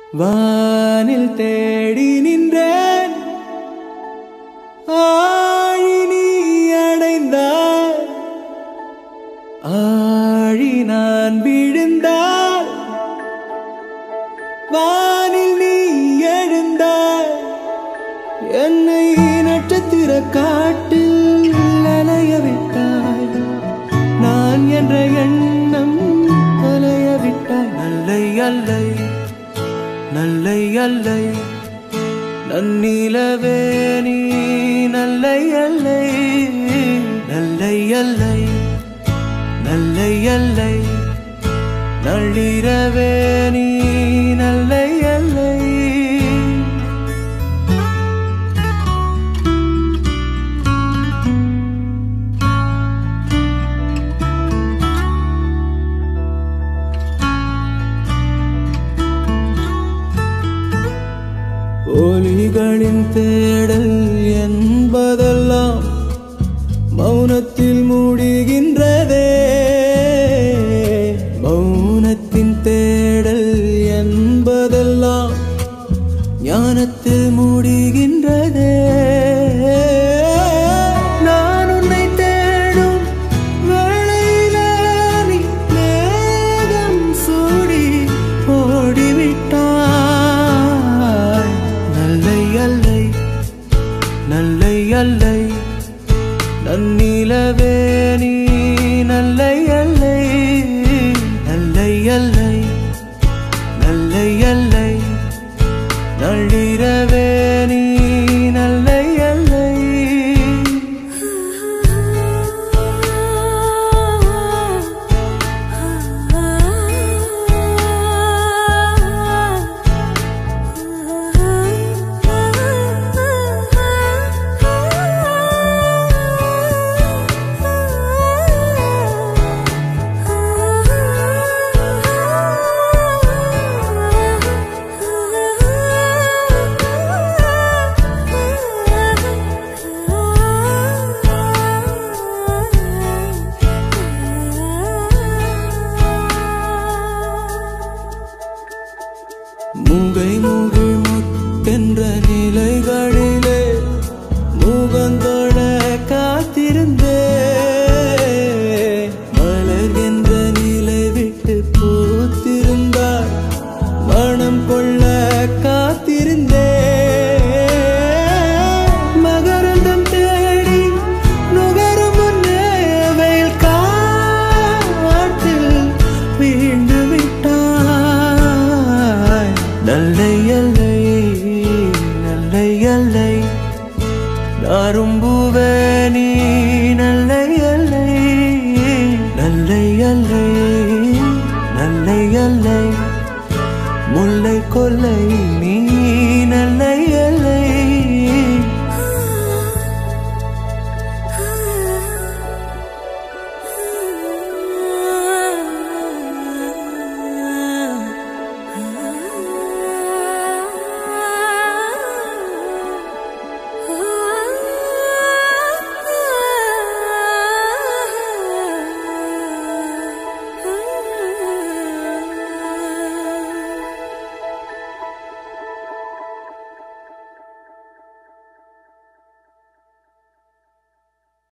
வானில் தேடி நின்றேன் ஆழி நீ அடைந்தாய் ஆழி நான் விழுந்தால் வானில் நீ எழுந்தாய் என்னை நட்சத்திர காட்டில் அலைய விட்டாய் நான் என்ற எண்ணம் அலைய விட்டாய் நல்லை அல்லை நல்லை அல்லை நன்னிலவே நீ நல்லை அல்லை நல்லை அல்லை நல்லை அல்லை நள்ளிரவே நீ நல்லை அல்லை ஒலிகளின் தேடல் என்பதெல்லாம் மௌனத்தில் மூடுகின்றதே மௌனத்தின் தேடல் என்பதெல்லாம் ஞானத்தில் மூடுகின்றதே நான் உன்னை தேடும் வேளையிலே நீ மேகம் சூடி ஓடிவிட்டாய் நல்லை அல்லை நல்லை அல்லை நன்னிலவே நீ நல்லை அல்லை நல்லை அல்லை நல்லை அல்லை நள்ளிரவே நீ நல்லை அல்லை மூகை மூகு